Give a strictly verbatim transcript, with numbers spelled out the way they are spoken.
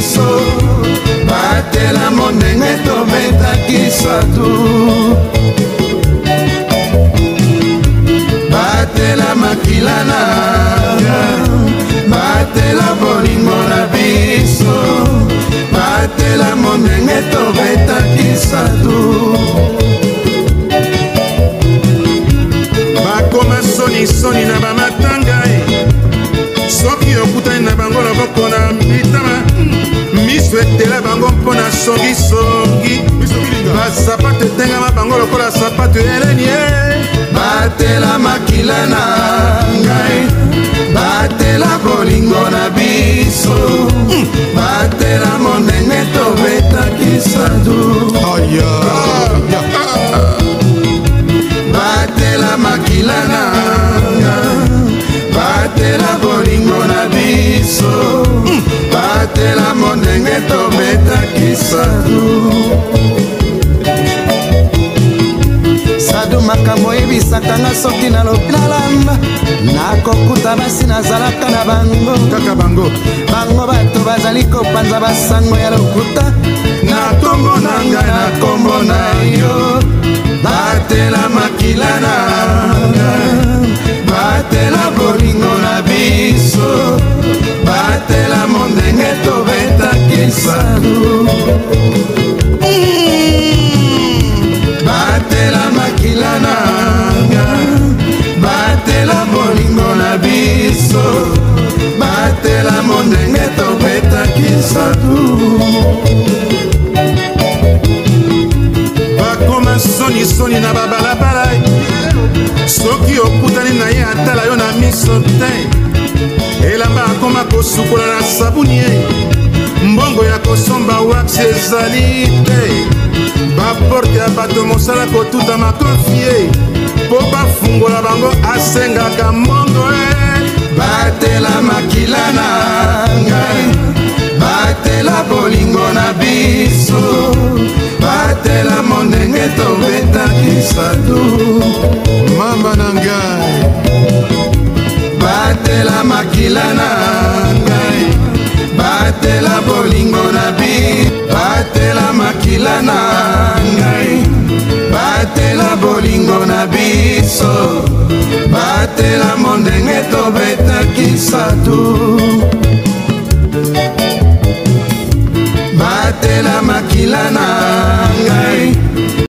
biso batela mondenge tobetaki satu batela makila nanga batela bolingo na biso batela mondenge tobetaki satu bakoma sonisoni na bamatanga soki okutani na bango loboko na mitama miso etela bango mpona songisongi basapato etengama bango lokola sapato eleni batela makila na ngai batela bolingo na biso batela mondenge tobetaki satu batela makila na batela bolingo na biso batela mondenge tobetaki satu sadu makambo ebisakanga soki nalobi nalamba nakokuta basi nazalaka na bango kaka bango bango bato bazali kopanza basango ya lokuta na kombo na ngai na kombo na yo batela makila na batela bolingo na biso batela mondenge tobetaki satu batela makila nanga batela bolingo na biso batela mondenge tobetaki satu bakoma sonisoni na babalabala soki okutani na ye atala yo na miso te elamba akoma kosukola na sabuni ye mbongo ya kosomba wax ezali te baporte ya bato mosala kotuta makofi ye mpo bafungola bango asengaka mbongo e batela makila na ngai batela bolingo na biso batela mondenge tobetaki satu mamba na ngai batela makila na ngai batela bolingo na biso batela makila na ngai batela bolingo na biso batela mondenge tobetaki satu batela makila na ngai